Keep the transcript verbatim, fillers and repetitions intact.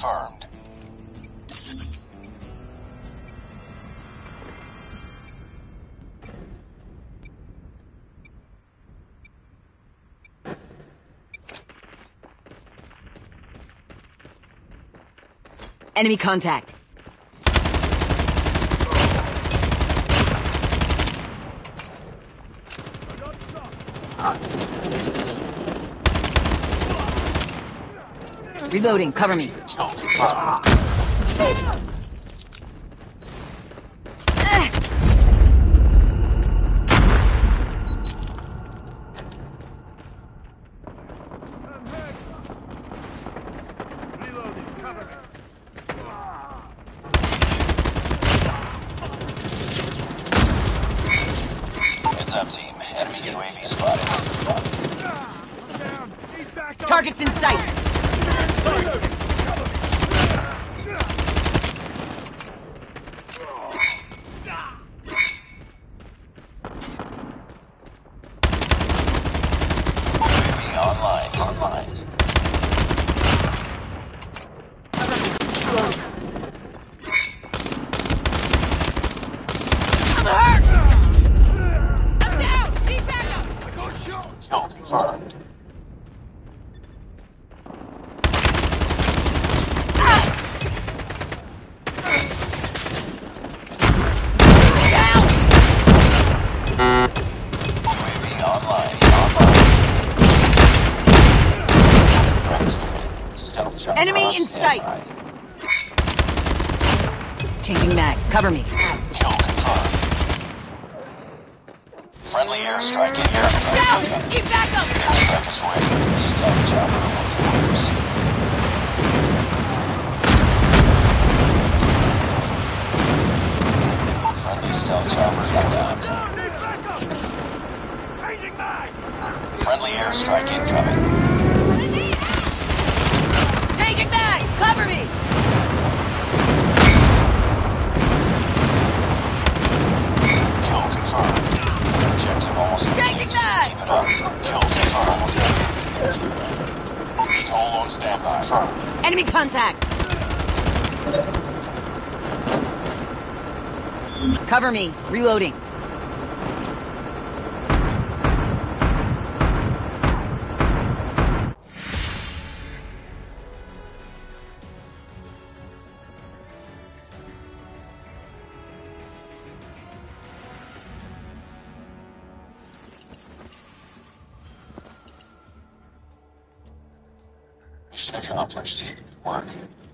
confirmed. Enemy contact. Reloading, cover me. Heads up, team. Enemy U A V spotted. Targets in sight. Online, online. I'm hurt! I'm down! Need backup! I got shot. Kill confirmed. U A V online, online. Stealth chopper Enemy on in sight. standby. Changing mag, cover me. Kill confirmed. Friendly airstrike in here. Down! Need backup! Airstrike is ready. Stealth chopper awaiting orders. Friendly stealth chopper inbound. Friendly airstrike incoming. Changing mag, cover me. Kill confirmed. Objective almost complete. Changing mag. Keep it up. Kill confirmed. Toll on standby. Enemy contact. Cover me, reloading. Mission accomplished. Work.